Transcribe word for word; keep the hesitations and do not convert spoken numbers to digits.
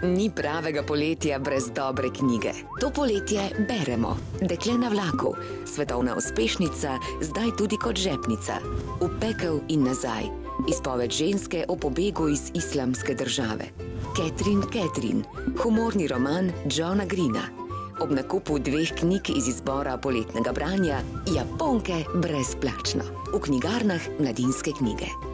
Ni pravega poletja brez dobre knjige. To poletje beremo Dekle na vlaku, svetovna uspešnica, zdaj tudi kot žepnica. V pekel in nazaj. Izpoved ženske o pobegu iz islamske države. Catherine Catherine, humorni roman Johna Greena. Ob nakupu dveh knjig iz izbora poletnega branja Japonke brezplačno. V knjigarnah Mladinske knjige.